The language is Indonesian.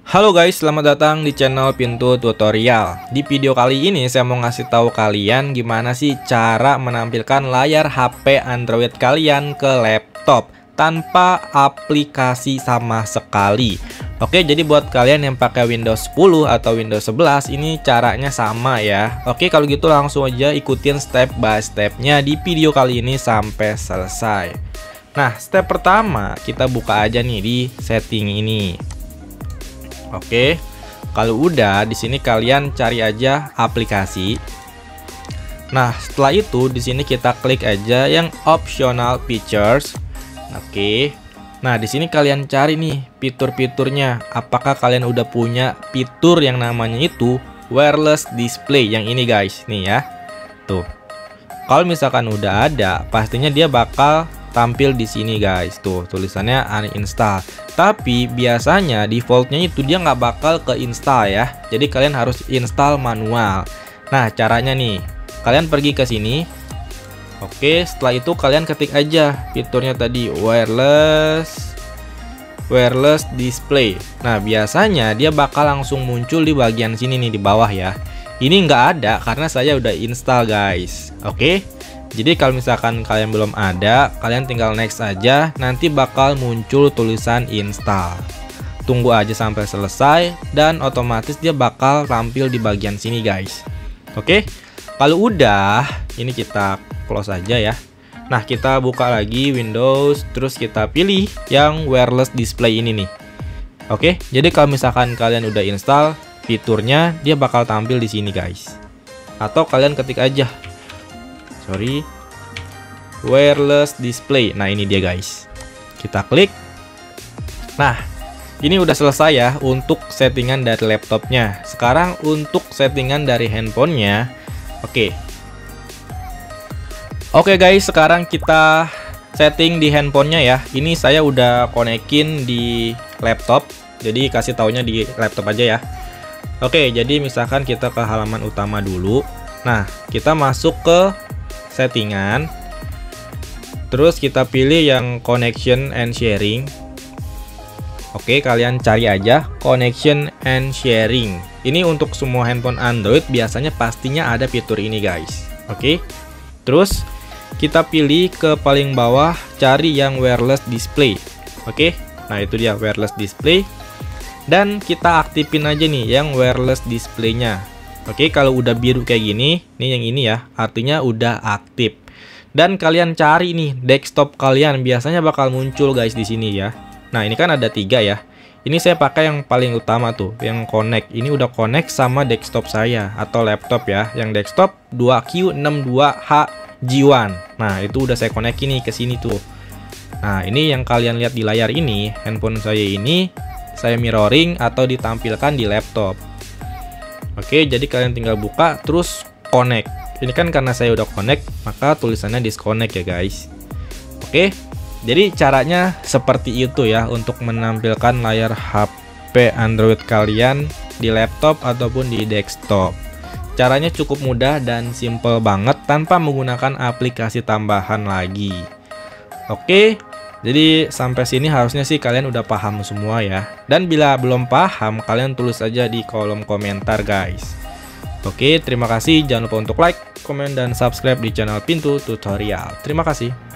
Halo guys, selamat datang di channel Pintu Tutorial. Di video kali ini saya mau ngasih tahu kalian gimana sih cara menampilkan layar HP Android kalian ke laptop tanpa aplikasi sama sekali. Oke, jadi buat kalian yang pakai Windows 10 atau Windows 11 ini caranya sama ya. Oke, kalau gitu langsung aja ikutin step by stepnya di video kali ini sampai selesai. Nah, step pertama kita buka aja nih di setting ini. Oke, kalau udah di sini kalian cari aja aplikasi. Nah, setelah itu di sini kita klik aja yang optional features. Oke. Nah, di sini kalian cari nih fitur-fiturnya. Apakah kalian udah punya fitur yang namanya itu wireless display yang ini guys, nih ya. Tuh. Kalau misalkan udah ada, pastinya dia bakal tampil di sini guys. Tuh tulisannya uninstall. Tapi biasanya defaultnya itu dia nggak bakal ke install ya. Jadi kalian harus install manual. Nah, caranya nih, kalian pergi ke sini. Oke, setelah itu kalian ketik aja fiturnya tadi wireless display. Nah, biasanya dia bakal langsung muncul di bagian sini nih di bawah ya. Ini nggak ada karena saya udah install guys. Oke. Jadi kalau misalkan kalian belum ada, kalian tinggal next aja, nanti bakal muncul tulisan install. Tunggu aja sampai selesai dan otomatis dia bakal tampil di bagian sini guys. Oke, kalau udah, ini kita close aja ya. Nah, kita buka lagi Windows, terus kita pilih yang wireless display ini nih. Oke, jadi kalau misalkan kalian udah install fiturnya, dia bakal tampil di sini guys. Atau kalian ketik aja wireless display. Nah, ini dia guys. Kita klik. Nah, ini udah selesai ya untuk settingan dari laptopnya. Sekarang untuk settingan dari handphonenya. Oke guys, sekarang kita setting di handphonenya ya. Ini saya udah konekin di laptop. Jadi kasih taunya di laptop aja ya. Oke, jadi misalkan kita ke halaman utama dulu. Nah, kita masuk ke settingan, terus kita pilih yang connection and sharing. Oke, kalian cari aja connection and sharing. Ini untuk semua handphone Android biasanya pastinya ada fitur ini guys. Oke, terus kita pilih ke paling bawah, cari yang wireless display. Oke, nah itu dia wireless display, dan kita aktifin aja nih yang wireless displaynya. Oke, kalau udah biru kayak gini, nih yang ini ya, artinya udah aktif. Dan kalian cari nih desktop kalian, biasanya bakal muncul guys di sini ya. Nah, ini kan ada 3 ya. Ini saya pakai yang paling utama tuh, yang connect. Ini udah connect sama desktop saya atau laptop ya. Yang desktop 2Q62HG1. Nah, itu udah saya connect ini ke sini tuh. Nah, ini yang kalian lihat di layar ini, handphone saya ini saya mirroring atau ditampilkan di laptop. Oke, jadi kalian tinggal buka terus connect. Ini kan karena saya udah connect, maka tulisannya disconnect ya guys. Oke, jadi caranya seperti itu ya untuk menampilkan layar HP Android kalian di laptop ataupun di desktop. Caranya cukup mudah dan simple banget tanpa menggunakan aplikasi tambahan lagi. Oke, jadi sampai sini harusnya sih kalian udah paham semua ya. Dan bila belum paham, kalian tulis aja di kolom komentar guys. Oke, terima kasih. Jangan lupa untuk like, komen, dan subscribe di channel Pintu Tutorial. Terima kasih.